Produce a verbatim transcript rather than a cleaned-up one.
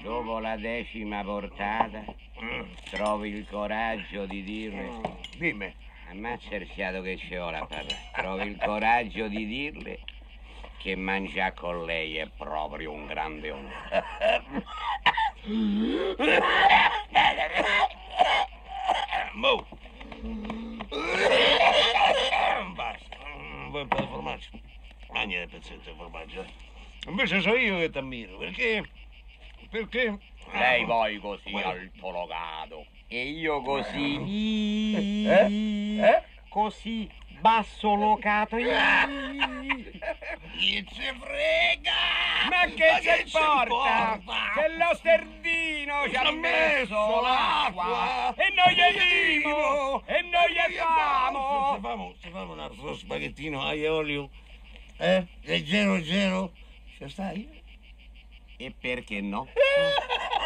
dopo la decima portata, trovi il coraggio di dirle... Dimmi. Ammazza il fiato che ci ho a parlare. Trovi il coraggio di dirle che mangiare con lei è proprio un grande onore. Mo! Basta, vuoi un po' di formaggio? Mangia il pezzetto di formaggio. eh. Invece so io che ti ammiro, perché... Perché... Lei poi così Guarda. altolocato e io così... Eh? Eh? Così basso locato. Chi ci frega? Ma che Ma ci importa? importa? Se lo sterdino ci ha messo l'acqua e noi gli dimo e noi gli famo. Se famo, se famo un altro spaghettino aglio e olio, eh? Leggero, leggero, ci stai? E perché no?